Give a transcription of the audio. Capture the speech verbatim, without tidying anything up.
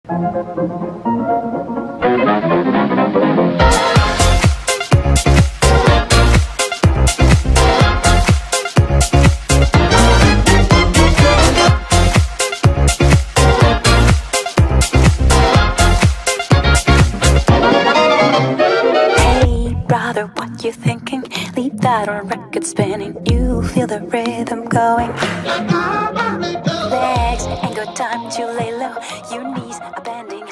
What you thinking? Leave that on record spinning. You feel the rhythm going. Legs ain't got time to lay low. Your knees are bending.